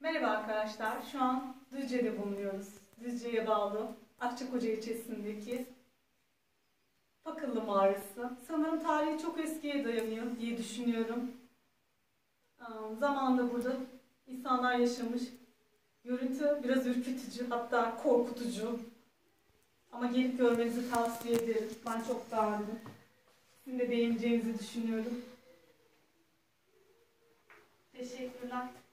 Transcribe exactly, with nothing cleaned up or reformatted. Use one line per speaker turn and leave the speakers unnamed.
Merhaba arkadaşlar, şu an Düzce'de bulunuyoruz. Düzce'ye bağlı Akçakoca ilçesindeki Fakıllı Mağarası. Sanırım tarihi çok eskiye dayanıyor diye düşünüyorum. Zamanında burada insanlar yaşamış. Görüntü biraz ürkütücü, hatta korkutucu. Ama gelip görmenizi tavsiye ederim. Ben çok beğendim. Sizin de beğeneceğinizi düşünüyorum. Teşekkürler.